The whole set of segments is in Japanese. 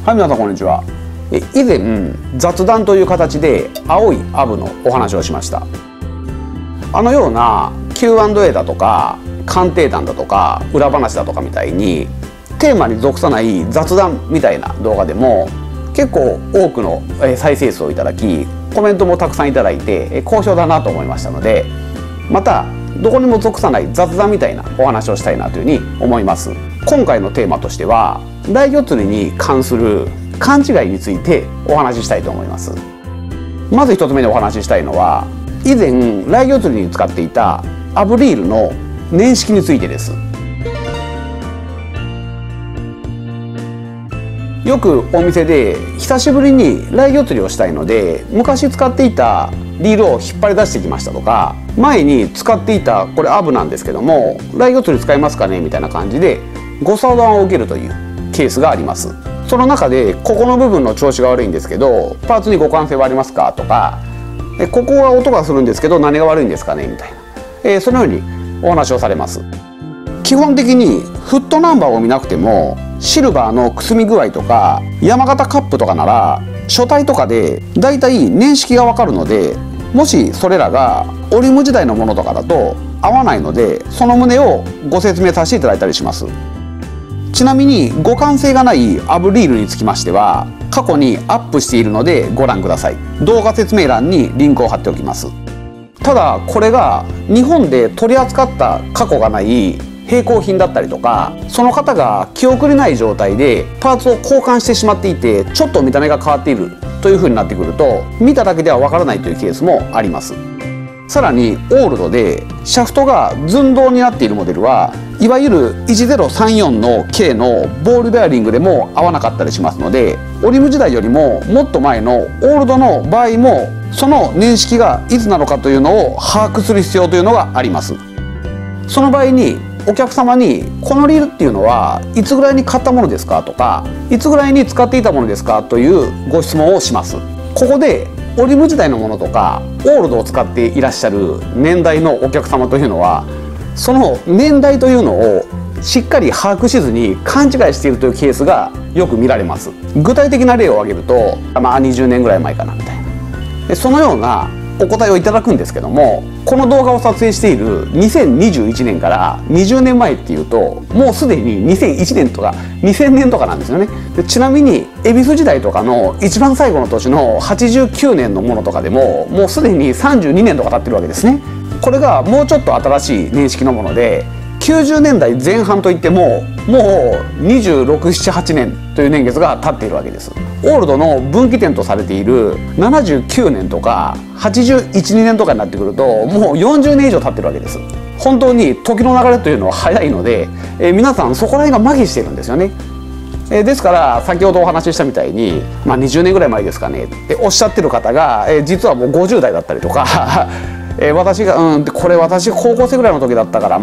はい、皆さんこんにちは。以前雑談という形で青いアブのお話をしました。あのような Q&A だとか鑑定団だとか裏話だとかみたいにテーマに属さない雑談みたいな動画でも結構多くの再生数をいただき、コメントもたくさんいただいて好評だなと思いましたので、またどこにも属さない雑談みたいなお話をしたいなというふうに思います。今回のテーマとしてはライギョ釣りに関する勘違いについてお話ししたいと思います。まず一つ目にお話ししたいのは、以前ライギョ釣りに使っていたアブリールの年式についてです。よくお店で久しぶりにライギョ釣りをしたいので昔使っていたリールを引っ張り出してきましたとか、前に使っていたこれアブなんですけどもライギョ釣り使いますかねみたいな感じでご相談を受けるというケースがあります。その中でここの部分の調子が悪いんですけどパーツに互換性はありますかとか、ここは音がするんですけど何が悪いんですかねみたいな、そのようにお話をされます。基本的にフットナンバーを見なくてもシルバーのくすみ具合とか山形カップとかなら書体とかでだいたい年式がわかるので、もしそれらがオリム時代のものとかだと合わないのでその旨をご説明させていただいたりします。ちなみに互換性がないアブリールにつきましては過去にアップしているのでご覧ください。動画説明欄にリンクを貼っておきます。ただこれが日本で取り扱った過去がない並行品だったりとか、その方が記憶にない状態でパーツを交換してしまっていてちょっと見た目が変わっているというふうになってくると見ただけではわからないというケースもあります。さらにオールドでシャフトが寸胴になっているモデルはいわゆる1034の K のボールベアリングでも合わなかったりしますので、オリム時代よりももっと前のオールドの場合もその年式がいつなのかというのを把握する必要というのがあります。その場合にお客様にこのリールっていうのはいつぐらいに買ったものですかとかいつぐらいに使っていたものですかというご質問をします。ここでオリム時代のものとかオールドを使っていらっしゃる年代のお客様というのはその年代というのをしっかり把握しずに勘違いしているというケースがよく見られます。具体的な例を挙げると20年ぐらい前かなみたいな、そのようなお答えをいただくんですけども、この動画を撮影している2021年から20年前っていうともうすでに2001年とか2000年とかなんですよね。でちなみに恵比寿時代とかの一番最後の年の89年のものとかでももうすでに32年とか経ってるわけですね。これがもうちょっと新しい年式のもので90年代前半といってももう26、7、8年という年月が経っているわけです。オールドの分岐点とされている79年とか81、2年とかになってくるともう40年以上経ってるわけです。本当に時の流れというのは早いので、皆さんそこら辺が麻痺しているんですよね。ですから先ほどお話ししたみたいに、20年ぐらい前ですかねっておっしゃってる方が、実はもう50代だったりとか私がこれ私高校生ぐらいの時だったから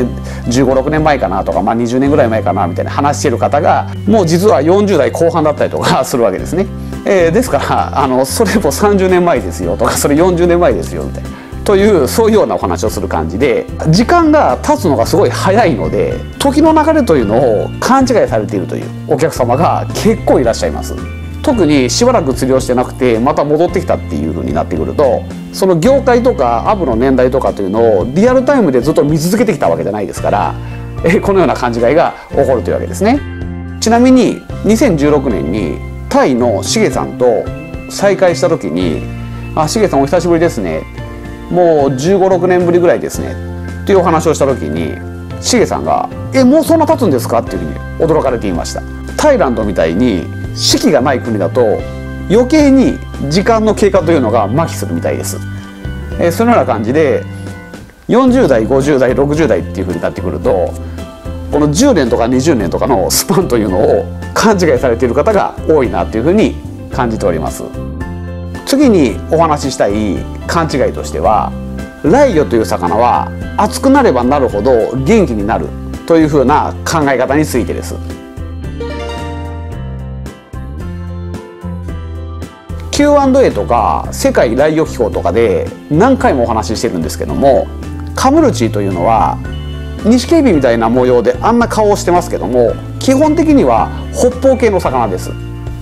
15、6年前かなとか20年ぐらい前かなみたいな話してる方がもう実は40代後半だったりとかするわけですね。ですからそれも30年前ですよとかそれ40年前ですよみたいなというそういうようなお話をする感じで時間が経つのがすごい早いので時の流れというのを勘違いされているというお客様が結構いらっしゃいます。特にしばらく釣りをしてなくてまた戻ってきたっていう風になってくるとその業界とかアブの年代とかというのをリアルタイムでずっと見続けてきたわけじゃないですからこのような勘違いが起こるというわけですね。ちなみに2016年にタイのシゲさんと再会した時に「シゲさんお久しぶりですね」もう15、6年ぶりぐらいですねっていうお話をした時にシゲさんが「もうそんな経つんですか?」っていうふうに驚かれていました。タイランドみたいに四季がない国だと余計に時間の経過というのが麻痺するみたいです。そのような感じで40代、50代、60代っていうふうになってくるとこの10年とか20年とかのスパンというのを勘違いされている方が多いなというふうに感じております。次にお話ししたい勘違いとしてはライギョという魚は熱くなればなるほど元気になるというふうな考え方についてです。Q&A とか世界ライギョ機構とかで何回もお話ししてるんですけどもカムルチというのはニシキヘビみたいな模様であんな顔をしてますけども基本的には北方系の魚です。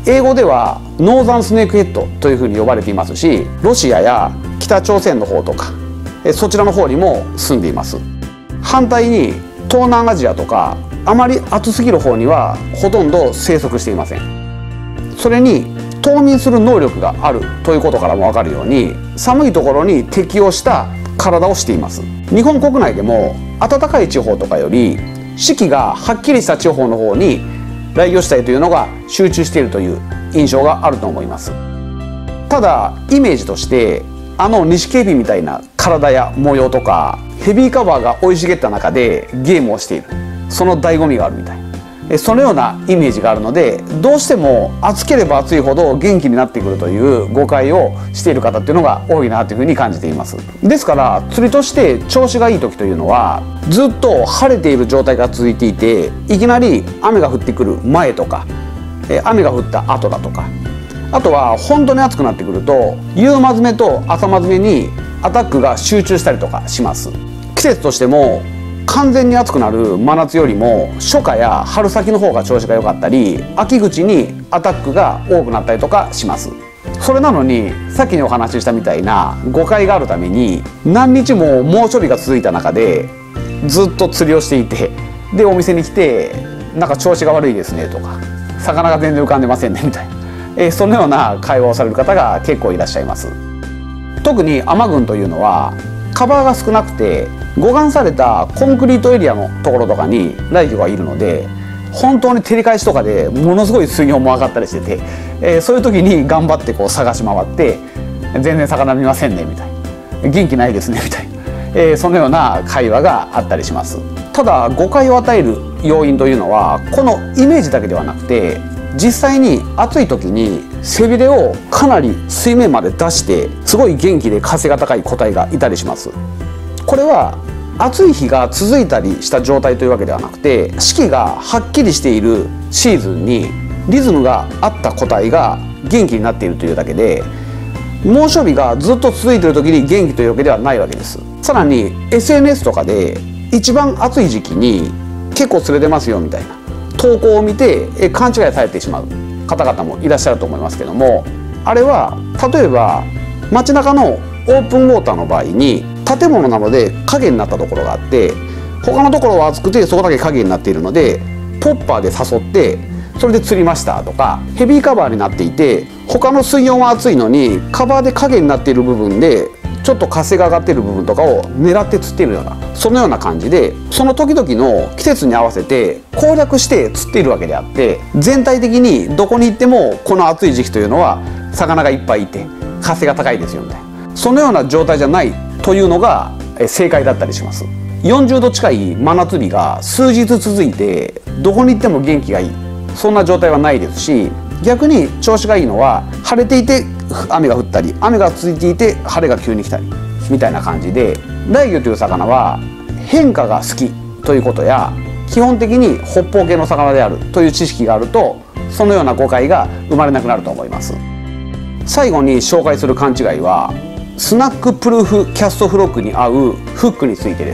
英語ではノーザンスネークヘッドというふうに呼ばれていますし、ロシアや北朝鮮の方とかそちらの方にも住んでいます。反対に東南アジアとかあまり暑すぎる方にはほとんど生息していません。それに冬眠する能力があるということからも分かるように、寒いところに適応した体をしています。日本国内でも暖かい地方とかより四季がはっきりした地方の方に来魚主体というのが集中しているという印象があると思います。ただイメージとしてニシキヘビみたいな体や模様とか、ヘビーカバーが生い茂った中でゲームをしている、その醍醐味があるみたいな、そのようなイメージがあるので、どうしても暑ければ暑いほど元気になってくるという誤解をしている方っていうのが多いなというふうに感じています。ですから釣りとして調子がいい時というのは、ずっと晴れている状態が続いていて、いきなり雨が降ってくる前とか雨が降った後だとか、あとは本当に暑くなってくると夕間詰めと朝間詰めにアタックが集中したりとかします。季節としても完全に暑くなる真夏よりも初夏や春先の方が調子が良かったり、秋口にアタックが多くなったりとかします。それなのにさっきにお話ししたみたいな誤解があるために、何日も猛暑日が続いた中でずっと釣りをしていて、でお店に来てなんか調子が悪いですねとか、魚が全然浮かんでませんねみたいな、そのような会話をされる方が結構いらっしゃいます。特に海軍というのはカバーが少なくて護岸されたコンクリートエリアのところとかに来魚がいるので、本当に照り返しとかでものすごい水温も上がったりしてて、そういう時に頑張ってこう探し回って「全然魚見ませんね」みたいな「元気ないですね」みたいな、そのような会話があったりします。ただ誤解を与える要因というのはこのイメージだけではなくて、実際に暑い時に背びれをかなり水面まで出してすごい元気で風が高い個体がいたりします。これは暑い日が続いたりした状態というわけではなくて、四季がはっきりしているシーズンにリズムがあった個体が元気になっているというだけで、猛暑日がずっと続いている時に元気というわけではないわけです。さらに SNS とかで一番暑い時期に結構釣れてますよみたいな投稿を見て勘違いされてしまう方々もいらっしゃると思いますけども、あれは例えば街中のオープンウォーターの場合に建物なので影になったところがあって、他のところは暑くてそこだけ影になっているのでポッパーで誘ってそれで釣りましたとか、ヘビーカバーになっていて他の水温は暑いのにカバーで影になっている部分でちょっと活性が上がっている部分とかを狙って釣っているような、そのような感じで、その時々の季節に合わせて攻略して釣っているわけであって、全体的にどこに行ってもこの暑い時期というのは魚がいっぱいいて活性が高いですよみたいな、そのような状態じゃないというのが正解だったりします。40度近い真夏日が数日続いてどこに行っても元気がいい、そんな状態はないですし、逆に調子がいいのは晴れていて雨が降ったり、雨が続いていて晴れが急に来たりみたいな感じで、来魚という魚は変化が好きということや基本的に北方系の魚であるという知識があると、そのような誤解が生まれなくなると思います。最後に紹介する勘違いはスナックプルーフキャストフロッグに合うフックについてです。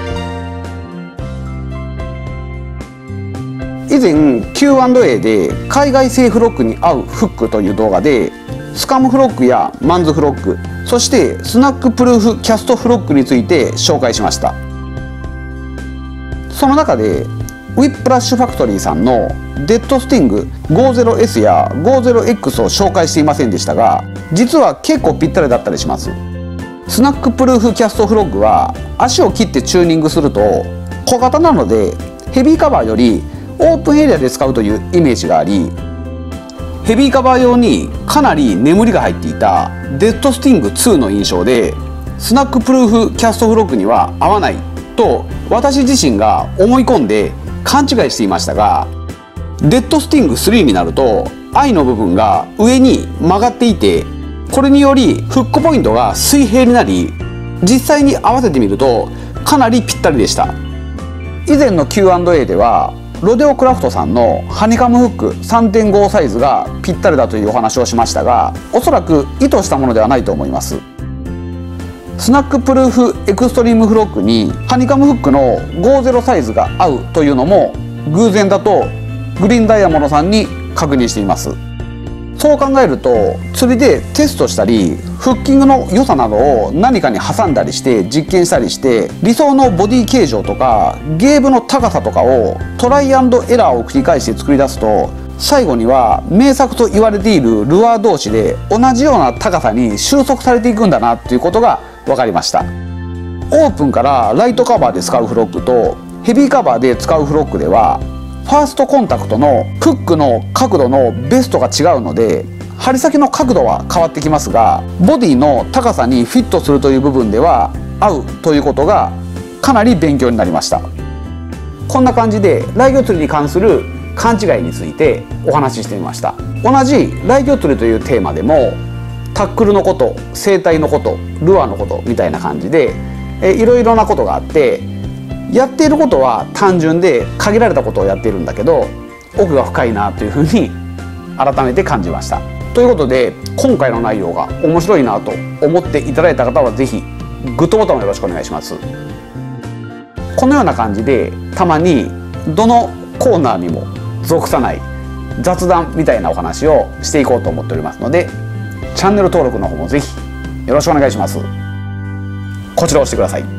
以前 Q&A で海外製フロッグに合うフックという動画でスカムフロッグやマンズフロッグ、そしてスナックプルーフキャストフロッグについて紹介しました。その中でウィップラッシュファクトリーさんのデッドスティング 50S や 50X を紹介していませんでしたが、実は結構ぴったりだったりします。スナックプルーフキャストフロッグは足を切ってチューニングすると小型なのでヘビーカバーよりオープンエリアで使うというイメージがあり、ヘビーカバー用にかなり眠りが入っていたデッドスティング2の印象で、スナックプルーフキャストフロッグには合わないと私自身が思い込んで勘違いしていましたが、デッドスティング3になるとアイの部分が上に曲がっていて、これによりフックポイントが水平になり、実際に合わせてみるとかなりぴったりでした。以前の Q&A ではロデオクラフトさんのハニカムフック 3.5 サイズがぴったりだというお話をしましたが、おそらく意図したものではないと思います。スナックプルーフエクストリームフロッグにハニカムフックの50サイズが合うというのも偶然だとグリーンダイヤモンドさんに確認しています。 そう考えると釣りでテストしたりフッキングの良さなどを何かに挟んだりして実験したりして理想のボディ形状とかゲーブの高さとかをトライアンドエラーを繰り返して作り出すと最後には名作と言われているルアー同士で同じような高さに収束されていくんだなっていうことが分かりました。オープンからライトカバーで使うフロッグとヘビーカバーで使うフロッグではファーストコンタクトのフックの角度のベストが違うので針先の角度は変わってきますがボディの高さにフィットするという部分では合うということがかなり勉強になりました。こんな感じでライギョ釣りに関する勘違いについてお話ししてみました。同じライギョ釣りというテーマでもタックルのこと、生態のこと、ルアーのことみたいな感じでいろいろなことがあってやっていることは単純で限られたことをやっているんだけど奥が深いなというふうに改めて感じました。ということで今回の内容が面白いなと思っていただいた方は是非グッドボタンをよろしくお願いします。このような感じでたまにどのコーナーにも属さない雑談みたいなお話をしていこうと思っておりますのでチャンネル登録の方も是非よろしくお願いします。こちらを押してください。